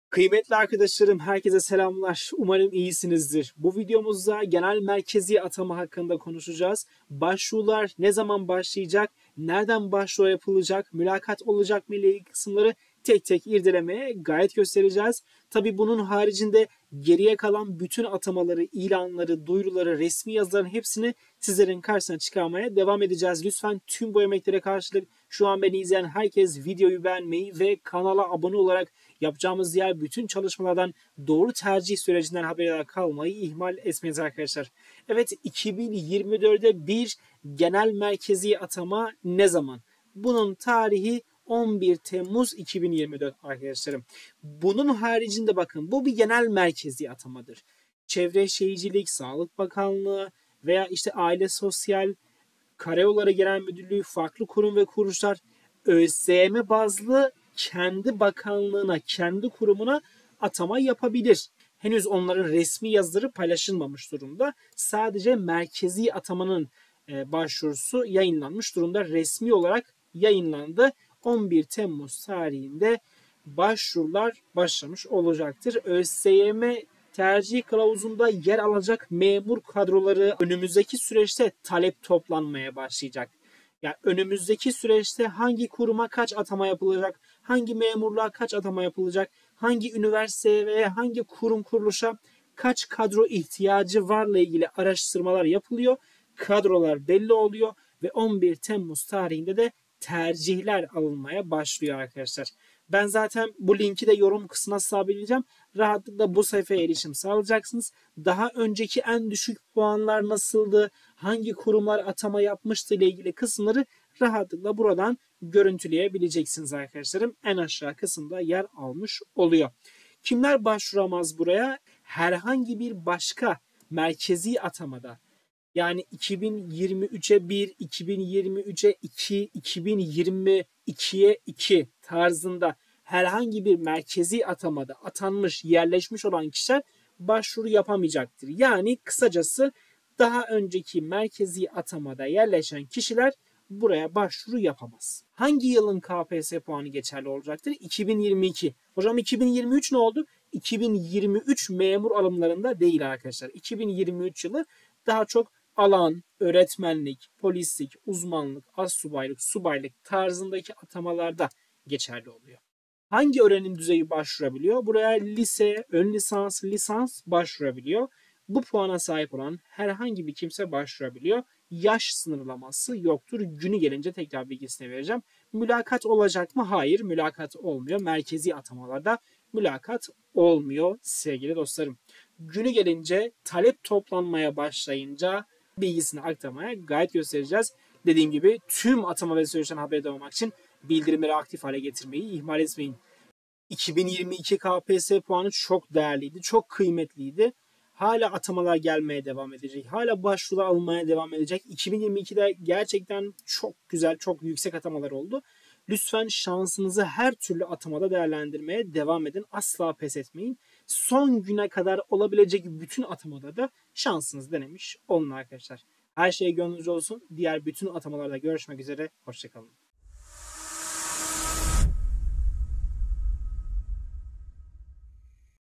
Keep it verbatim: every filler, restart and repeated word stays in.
Kıymetli arkadaşlarım, herkese selamlar. Umarım iyisinizdir. Bu videomuzda genel merkezi atama hakkında konuşacağız. Başvurular ne zaman başlayacak, nereden başvuru yapılacak, mülakat olacak mı ile ilgili kısımları tek tek irdelemeye gayet göstereceğiz. Tabii bunun haricinde geriye kalan bütün atamaları, ilanları, duyuruları, resmi yazıların hepsini sizlerin karşısına çıkarmaya devam edeceğiz. Lütfen tüm bu emeklere karşılık şu an beni izleyen herkes videoyu beğenmeyi ve kanala abone olarak yapacağımız diğer bütün çalışmalardan doğru tercih sürecinden haberdar kalmayı ihmal etmeyiz arkadaşlar. Evet, iki bin yirmi dörde bir genel merkezi atama ne zaman? Bunun tarihi on bir Temmuz iki bin yirmi dört arkadaşlarım. Bunun haricinde bakın, bu bir genel merkezi atamadır. Çevre Şehircilik, Sağlık Bakanlığı veya işte Aile Sosyal, Karayolları Genel Müdürlüğü, farklı kurum ve kuruluşlar ÖSYM bazlı kendi bakanlığına, kendi kurumuna atama yapabilir. Henüz onların resmi yazıları paylaşılmamış durumda. Sadece merkezi atamanın başvurusu yayınlanmış durumda. Resmi olarak yayınlandı. on bir Temmuz tarihinde başvurular başlamış olacaktır. ÖSYM tercih kılavuzunda yer alacak memur kadroları önümüzdeki süreçte talep toplanmaya başlayacak. Yani önümüzdeki süreçte hangi kuruma kaç atama yapılacak, hangi memurluğa kaç atama yapılacak, hangi üniversiteye veya hangi kurum kuruluşa kaç kadro ihtiyacı varla ilgili araştırmalar yapılıyor. Kadrolar belli oluyor ve on bir Temmuz tarihinde de tercihler alınmaya başlıyor arkadaşlar. Ben zaten bu linki de yorum kısmına sabitleyeceğim. Rahatlıkla bu sayfaya erişim sağlayacaksınız. Daha önceki en düşük puanlar nasıldı, hangi kurumlar atama yapmıştı ile ilgili kısımları rahatlıkla buradan görüntüleyebileceksiniz arkadaşlarım. En aşağı kısımda yer almış oluyor. Kimler başvuramaz buraya? Herhangi bir başka merkezi atamada, yani iki bin yirmi üçe bir, iki bin yirmi üçe iki, iki bin yirmi ikiye iki tarzında herhangi bir merkezi atamada atanmış, yerleşmiş olan kişiler başvuru yapamayacaktır. Yani kısacası daha önceki merkezi atamada yerleşen kişiler buraya başvuru yapamaz. Hangi yılın K P S S puanı geçerli olacaktır? iki bin yirmi iki. Hocam iki bin yirmi üç ne oldu? iki bin yirmi üç memur alımlarında değil arkadaşlar. iki bin yirmi üç yılı daha çok alan, öğretmenlik, polislik, uzmanlık, astsubaylık, subaylık tarzındaki atamalarda geçerli oluyor. Hangi öğrenim düzeyi başvurabiliyor? Buraya lise, ön lisans, lisans başvurabiliyor. Bu puana sahip olan herhangi bir kimse başvurabiliyor. Yaş sınırlaması yoktur. Günü gelince tekrar bilgisini vereceğim. Mülakat olacak mı? Hayır, mülakat olmuyor. Merkezi atamalarda mülakat olmuyor sevgili dostlarım. Günü gelince, talep toplanmaya başlayınca bilgisini aktarmaya gayet göstereceğiz. Dediğim gibi tüm atama ve süreçten haberdar olmak için bildirimleri aktif hale getirmeyi ihmal etmeyin. iki bin yirmi iki K P S S puanı çok değerliydi, çok kıymetliydi. Hala atamalar gelmeye devam edecek. Hala başvuru almaya devam edecek. iki bin yirmi ikide gerçekten çok güzel, çok yüksek atamalar oldu. Lütfen şansınızı her türlü atamada değerlendirmeye devam edin. Asla pes etmeyin. Son güne kadar olabilecek bütün atamada da şansınızı denemiş olun arkadaşlar. Her şey gönlünüzce olsun. Diğer bütün atamalarda görüşmek üzere. Hoşçakalın.